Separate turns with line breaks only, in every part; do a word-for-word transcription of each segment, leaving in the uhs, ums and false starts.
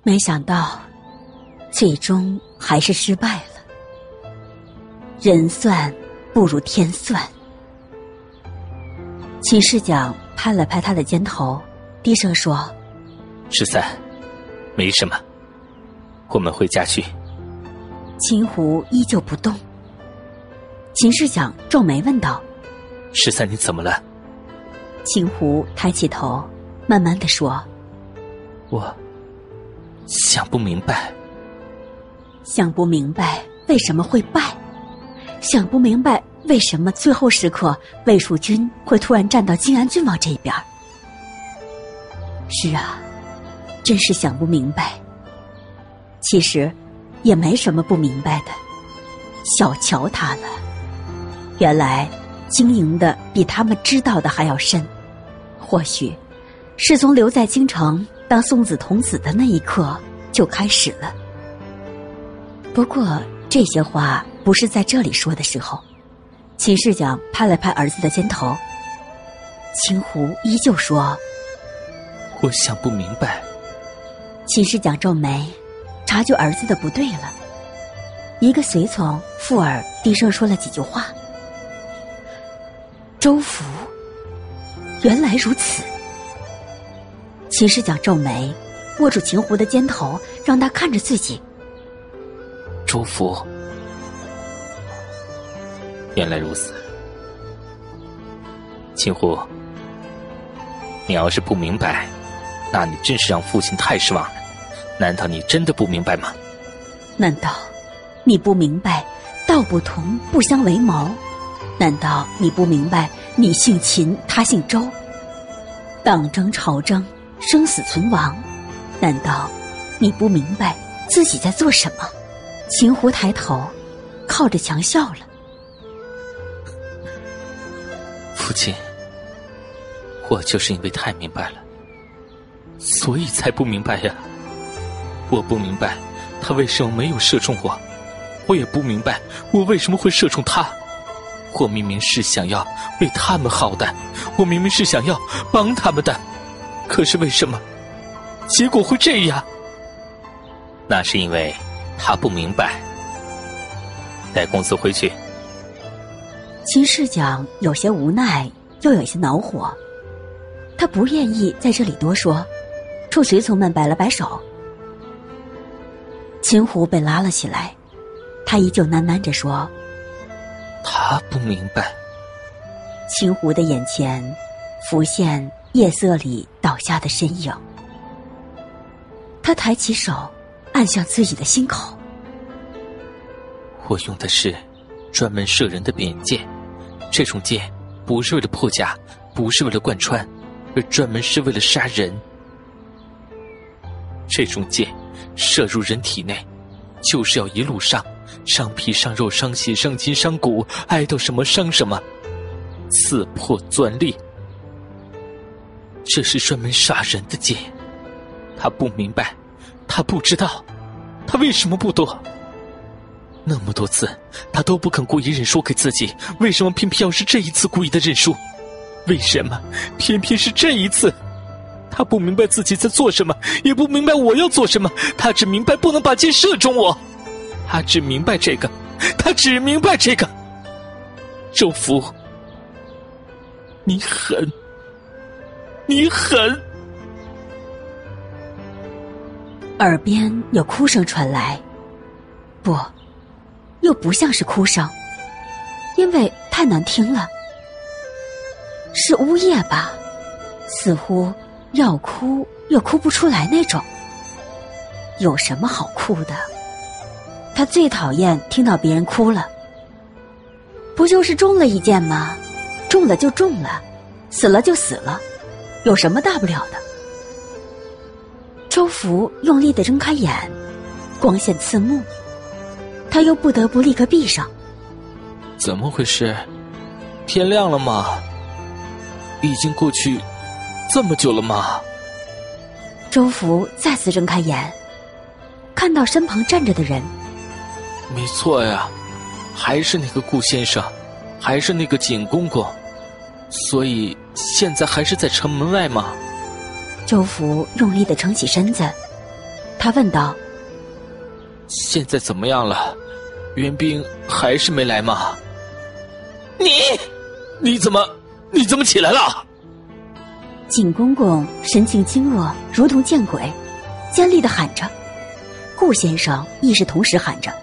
没想到最终还是失败了。人算不如天算。秦世讲拍了拍他的肩头，低声说：
十三，没什么，我们回家去。
秦胡依旧不动。秦世讲皱眉问道：
十三，你怎么了？
秦胡抬起头，慢慢地说：
我想不明白。
想不明白为什么会败，想不明白为什么最后时刻魏蜀军会突然站到晋安郡王这一边。是啊，真是想不明白。其实也没什么不明白的，小瞧他了。原来经营的比他们知道的还要深，或许是从留在京城当送子童子的那一刻就开始了。不过这些话不是在这里说的时候。秦世讲拍了拍儿子的肩头，秦胡依旧说：
我想不明白。
秦世讲皱眉，察觉儿子的不对了。一个随从附耳低声说了几句话。周福，原来如此。秦世讲皱眉，握住秦胡的肩头，让他看着自己。
周福，原来如此。秦胡，你要是不明白，那你真是让父亲太失望了。难道你真的不明白吗？
难道你不明白道不同不相为谋？难道你不明白你姓秦他姓周，党争朝争，生死存亡？难道你不明白自己在做什么？秦胡抬头靠着墙笑了。
父亲，我就是因为太明白了，所以才不明白呀。我不明白他为什么没有射中我，我也不明白我为什么会射中他。我明明是想要为他们好的，我明明是想要帮他们的，可是为什么结果会这样？那是因为他不明白。带公子回去。
秦世讲有些无奈，又有些恼火。他不愿意在这里多说，冲随从们摆了摆手。秦胡被拉了起来，他依旧喃喃着说：
他不明白。
秦胡的眼前浮现夜色里倒下的身影，他抬起手按向自己的心口。
我用的是专门射人的扁剑，这种剑不是为了破甲，不是为了贯穿，而专门是为了杀人。这种剑射入人体内，就是要一路伤，伤皮伤肉伤血伤筋伤骨，挨到什么伤什么，刺破钻裂。这是专门杀人的剑。他不明白，他不知道，他为什么不躲？那么多次他都不肯故意认输给自己，为什么偏偏要是这一次故意的认输？为什么偏偏是这一次？他不明白自己在做什么，也不明白我要做什么，他只明白不能把箭射中我。他只明白这个，他只明白这个。周福，你狠，你狠！
耳边有哭声传来，不，又不像是哭声，因为太难听了。是呜咽吧，似乎要哭又哭不出来那种。有什么好哭的？他最讨厌听到别人哭了。不就是中了一箭吗？中了就中了，死了就死了，有什么大不了的？周福用力地睁开眼，光线刺目，他又不得不立刻闭上。
怎么回事？天亮了吗？已经过去这么久了吗？
周福再次睁开眼，看到身旁站着的人。
没错呀，还是那个顾先生，还是那个景公公，所以现在还是在城门外吗？
周福用力地撑起身子， 他问道：
现在怎么样了？援兵还是没来吗？你你怎么你怎么起来了？
景公公神情惊愕，如同见鬼，尖利地喊着。顾先生亦是同时喊着：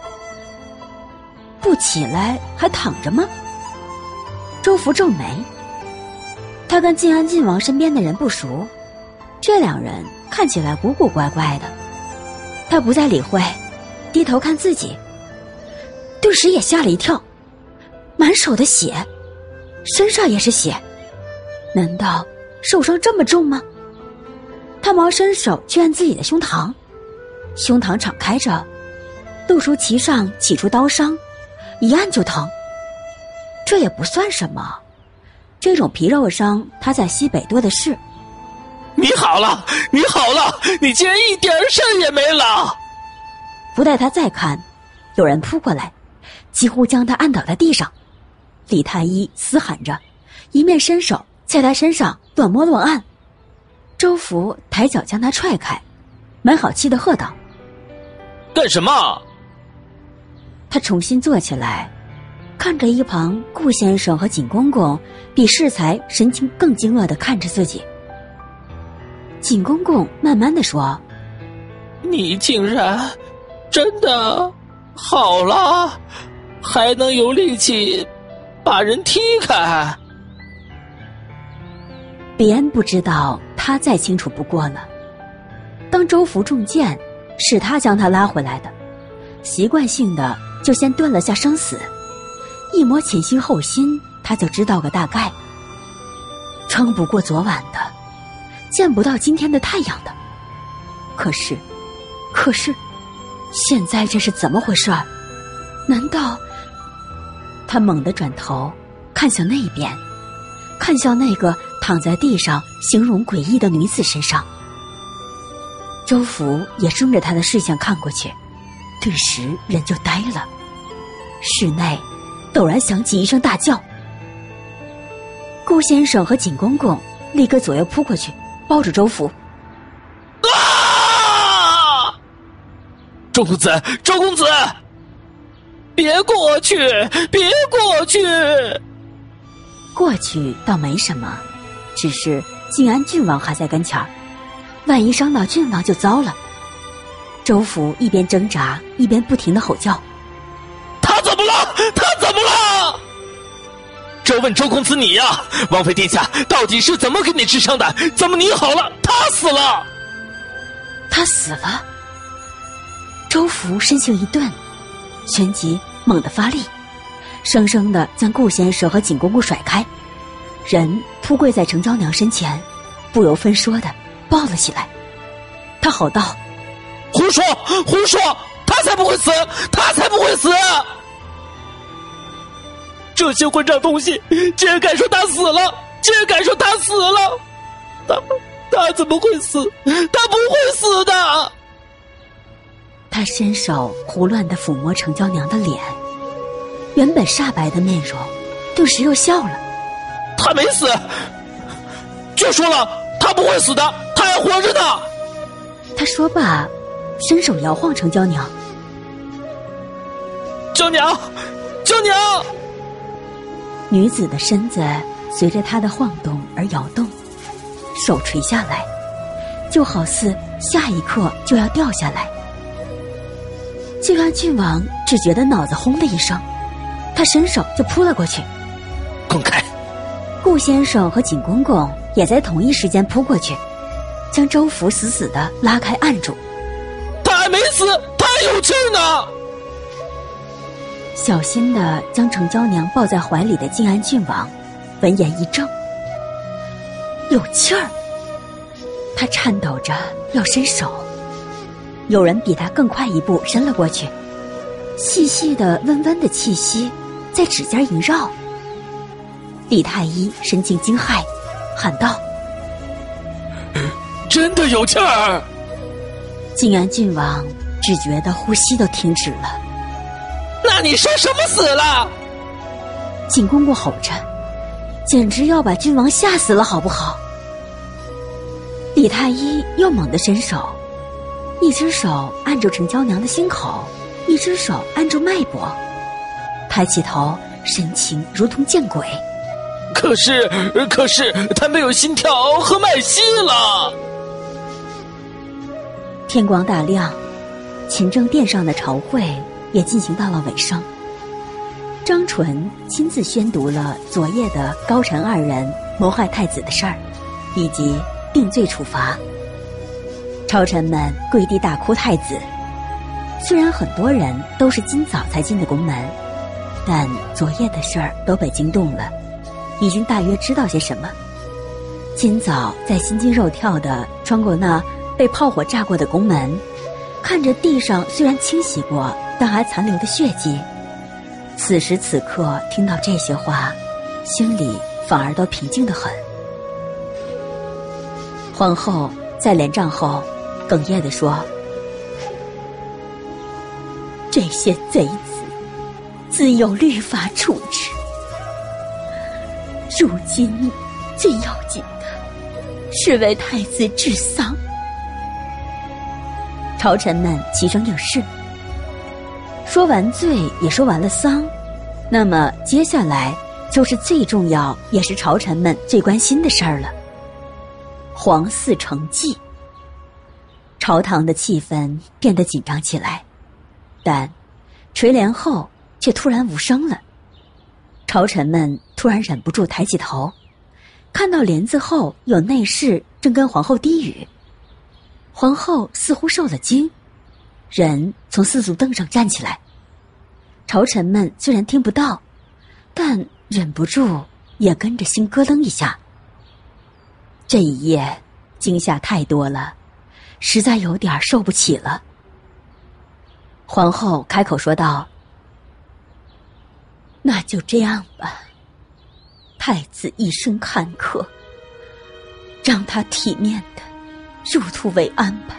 不起来还躺着吗？周福皱眉，他跟晋安晋王身边的人不熟，这两人看起来古古怪怪的。他不再理会，低头看自己，顿时也吓了一跳，满手的血，身上也是血，难道受伤这么重吗？他忙伸手去按自己的胸膛，胸膛敞开着，杜叔其上起出刀伤，一按就疼。这也不算什么，这种皮肉伤他在西北多的是。
你好了，你好了，你竟然一点事也没了！
不待他再看，有人扑过来，几乎将他按倒在地上。李太医嘶喊着，一面伸手在他身上乱摸乱按。周福抬脚将他踹开，没好气地喝道：
干什么？
他重新坐起来，看着一旁顾先生和景公公比适才神情更惊愕地看着自己。景公公慢慢地说：
你竟然真的好了，还能有力气把人踢开？
别人不知道，他再清楚不过了。当周福中箭，是他将他拉回来的，习惯性的就先断了下生死，一摸前心后心，他就知道个大概。撑不过昨晚的，见不到今天的太阳的。可是可是现在这是怎么回事儿？难道……他猛地转头看向那边，看向那个躺在地上形容诡异的女子身上。周福也顺着他的视线看过去，顿时人就呆了。室内陡然响起一声大叫，顾先生和景公公立刻左右扑过去，抱着周福。
啊！周公子，周公子，别过去，别过去！
过去倒没什么，只是晋安郡王还在跟前儿，万一伤到郡王就糟了。周福一边挣扎一边不停地吼叫：
他怎么了？他怎么了？周问周公子你呀，王妃殿下到底是怎么给你治伤的？怎么你好了，他死了？
他死了。周福身形一顿，旋即猛地发力，生生地将顾先生和景公公甩开，人扑跪在程娇娘身前，不由分说地抱了起来。他吼道：
胡说胡说，他才不会死，他才不会死！这些混账东西竟然敢说他死了，竟然敢说他死了！他他怎么会死？他不会死的！
他伸手胡乱地抚摸程娇娘的脸，原本煞白的面容顿时又笑了。
他没死，就说了他不会死的，他还活着呢！
他说罢，伸手摇晃程娇娘。
娇娘，娇娘！
女子的身子随着他的晃动而摇动，手垂下来，就好似下一刻就要掉下来。晋安郡王只觉得脑子轰的一声，他伸手就扑了过去。
滚开！
顾先生和景公公也在同一时间扑过去，将周福死死地拉开按住。
他还没死，他还有气呢！
小心地将程娇娘抱在怀里的晋安郡王闻言一怔，有气儿。他颤抖着要伸手，有人比他更快一步伸了过去，细细的温温的气息在指尖萦绕。李太医神情惊骇，喊道：
真的有气儿！
晋安郡王只觉得呼吸都停止了。
那你说什么死了？
景公公吼着，简直要把郡王吓死了好不好？李太医又猛地伸手， 一只手按住陈娇娘的心口，一只手按住脉搏，抬起头，神情如同见鬼。
可是，可是他没有心跳和脉息了。
天光大亮，勤政殿上的朝会也进行到了尾声。张纯亲自宣读了昨夜的高陈二人谋害太子的事儿，以及定罪处罚。朝臣们跪地大哭太子。虽然很多人都是今早才进的宫门，但昨夜的事儿都被惊动了，已经大约知道些什么。今早在心惊肉跳地穿过那被炮火炸过的宫门，看着地上虽然清洗过但还残留的血迹，此时此刻听到这些话，心里反而都平静得很。皇后在连帐后哽咽地说：这些贼子自有律法处置，如今最要紧的是为太子治丧。朝臣们齐声应是。说完罪也说完了丧，那么接下来就是最重要也是朝臣们最关心的事儿了——皇嗣承继。朝堂的气氛变得紧张起来，但垂帘后却突然无声了。朝臣们突然忍不住抬起头，看到帘子后有内侍正跟皇后低语。皇后似乎受了惊，人从四足凳上站起来。朝臣们虽然听不到，但忍不住也跟着心咯噔一下。这一夜惊吓太多了，实在有点受不起了。皇后开口说道：那就这样吧，太子一生坎坷，让他体面的入土为安吧。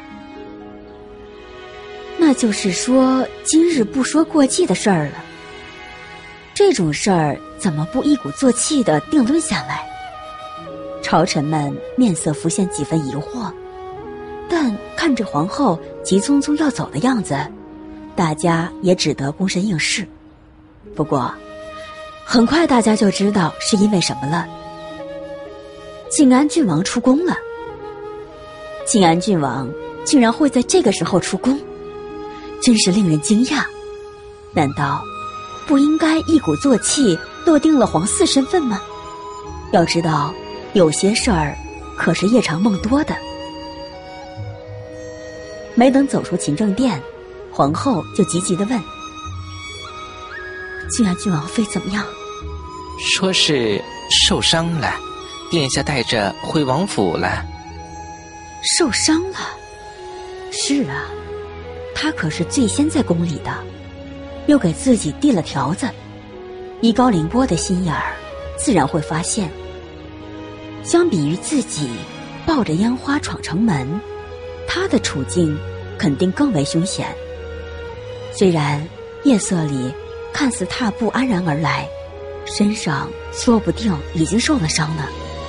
那就是说今日不说过继的事儿了。这种事儿怎么不一鼓作气地定论下来？朝臣们面色浮现几分疑惑，但看着皇后急匆匆要走的样子，大家也只得躬身应是。不过很快大家就知道是因为什么了。晋安郡王出宫了。晋安郡王竟然会在这个时候出宫，真是令人惊讶。难道不应该一鼓作气落定了皇嗣身份吗？要知道有些事儿可是夜长梦多的。没等走出勤政殿，皇后就急急地问：晋安郡王妃怎么样？
说是受伤了，殿下带着回王府了。
受伤了？是啊，他可是最先在宫里的，又给自己递了条子，以高凌波的心眼儿，自然会发现。相比于自己抱着烟花闯城门，他的处境肯定更为凶险。虽然夜色里看似踏步安然而来，身上说不定已经受了伤呢。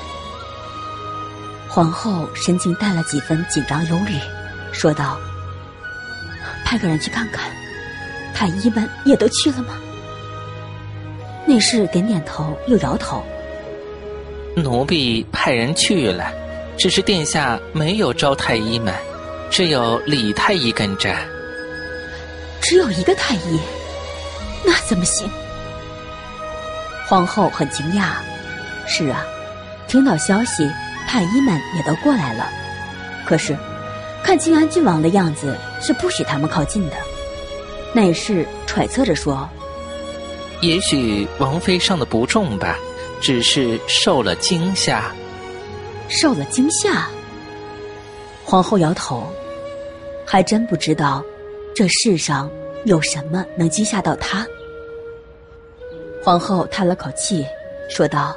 皇后神情带了几分紧张忧虑，说道：派个人去看看，太医们也都去了吗？内侍点点头又摇头。
奴婢派人去了，只是殿下没有招太医们，只有李太医跟着。
只有一个太医？那怎么行？皇后很惊讶。是啊，听到消息太医们也都过来了，可是看晋安郡王的样子是不许他们靠近的。内侍揣测着说：
也许王妃伤得不重吧，只是受了惊吓。
受了惊吓？皇后摇头，还真不知道这世上有什么能惊吓到她。皇后叹了口气，说道：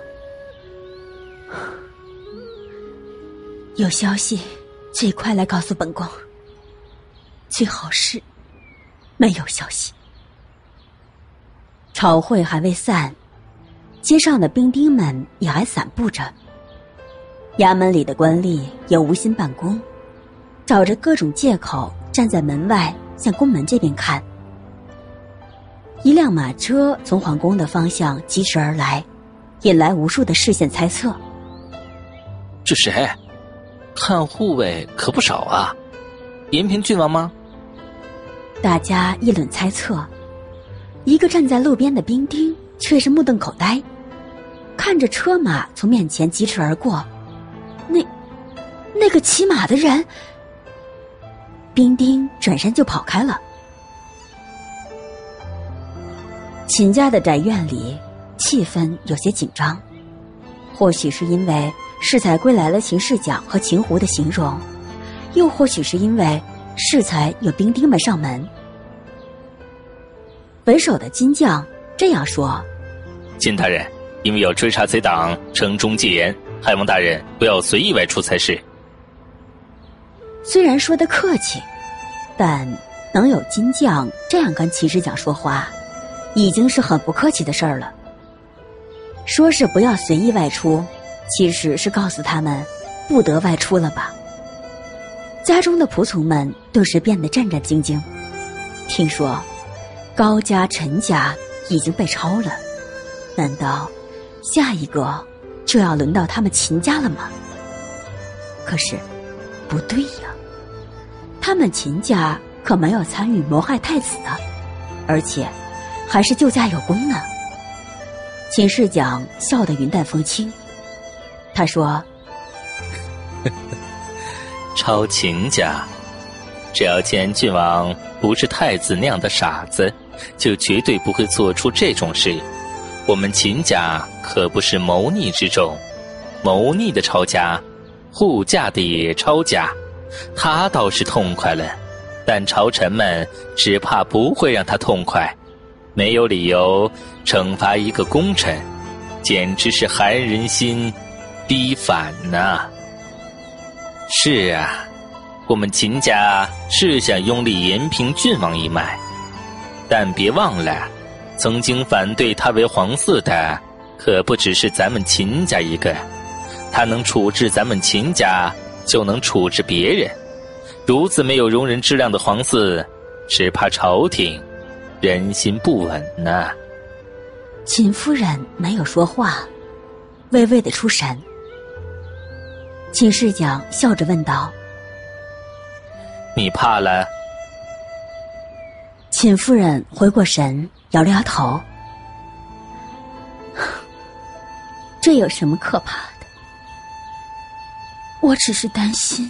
有消息最快来告诉本宫，最好是没有消息。朝会还未散，街上的兵丁们也还散布着，衙门里的官吏也无心办公，找着各种借口站在门外向宫门这边看。一辆马车从皇宫的方向疾驰而来，引来无数的视线猜测。
这谁？看护卫可不少啊，延平郡王吗？
大家议论猜测。一个站在路边的兵丁却是目瞪口呆，看着车马从面前疾驰而过。那那个骑马的人，兵丁转身就跑开了。秦家的宅院里气氛有些紧张，或许是因为适才归来了秦氏讲和秦胡的形容，又或许是因为适才有兵丁们上门。为首的金将这样说：
秦大人，因为要追查贼党，城中戒严，还望大人不要随意外出才是。
虽然说得客气，但能有金将这样跟秦氏讲说话，已经是很不客气的事儿了。说是不要随意外出，其实是告诉他们不得外出了吧。家中的仆从们顿时变得战战兢兢。听说高家、陈家已经被抄了，难道下一个就要轮到他们秦家了吗？可是不对呀，他们秦家可没有参与谋害太子啊，而且还是救驾有功呢。秦氏讲笑得云淡风轻，他说：
抄秦家，只要见郡王不是太子那样的傻子，就绝对不会做出这种事。我们秦家可不是谋逆之众，谋逆的抄家，护驾的也抄家，他倒是痛快了，但朝臣们只怕不会让他痛快。没有理由惩罚一个功臣，简直是寒人心，逼反呐、啊！是啊，我们秦家是想拥立延平郡王一脉，但别忘了，曾经反对他为皇嗣的，可不只是咱们秦家一个。他能处置咱们秦家，就能处置别人。如此没有容人之量的皇嗣，只怕朝廷人心不稳呐、啊。
秦夫人没有说话，微微的出神。秦氏讲笑着问道：
你怕了？
秦夫人回过神，摇了摇头。这有什么可怕的？我只是担心。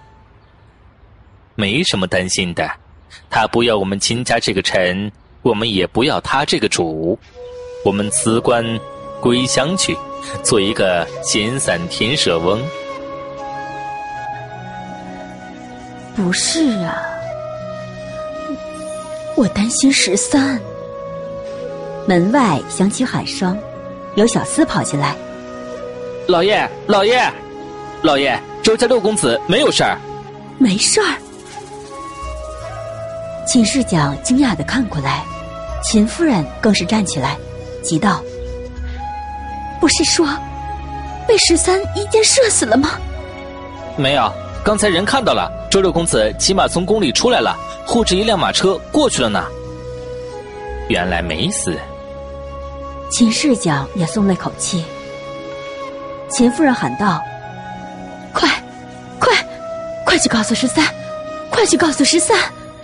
没什么担心的，他不要我们秦家这个臣，我们也不要他这个主。我们辞官归乡去，做一个闲散田舍翁。
不是啊，我担心十三。门外响起喊声，有小厮跑进来。
老爷，老爷，老爷，周家六公子没有事儿。
没事儿。秦氏讲惊讶地看过来，秦夫人更是站起来，急道：不是说被十三一箭射死了吗？
没有，刚才人看到了，周六公子骑马从宫里出来了，护着一辆马车过去了呢。原来没死。
秦氏讲也松了口气。秦夫人喊道：快快快去告诉十三，快去告诉十三，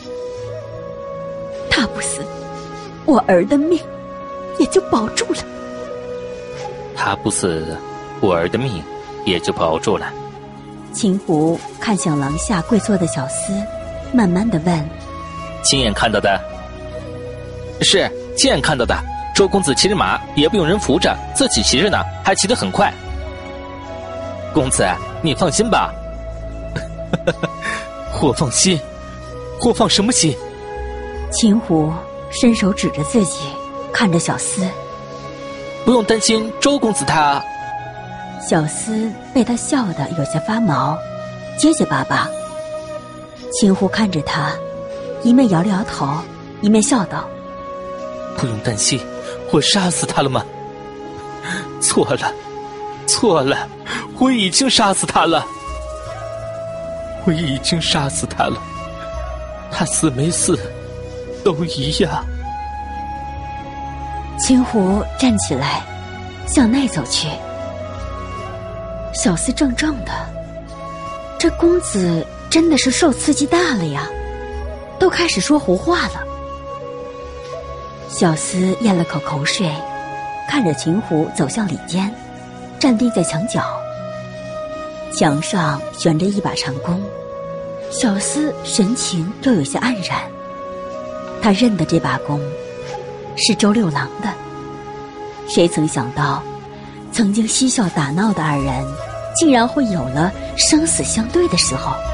他不死，我儿的命也就保住了。
他不死，我儿的命也就保住了。
秦胡看向廊下跪坐的小厮，慢慢的问：
亲眼看到的？是亲眼看到的。周公子骑着马，也不用人扶着，自己骑着呢，还骑得很快。公子，你放心吧。我放心？我放什么心？
秦胡伸手指着自己，看着小厮。
不用担心，周公子他……
小厮被他笑得有些发毛，结结巴巴。秦胡看着他，一面摇了摇头，一面笑道：
不用担心，我杀死他了吗？错了，错了，我已经杀死他了，我已经杀死他了。 他死没死都一样。
秦湖站起来向内走去，小厮怔怔的，这公子真的是受刺激大了呀，都开始说胡话了。小厮咽了口口水，看着秦湖走向里间，站立在墙角，墙上悬着一把长弓，小厮神情又有些黯然。他认得这把弓是周六郎的，谁曾想到曾经嬉笑打闹的二人竟然会有了生死相对的时候。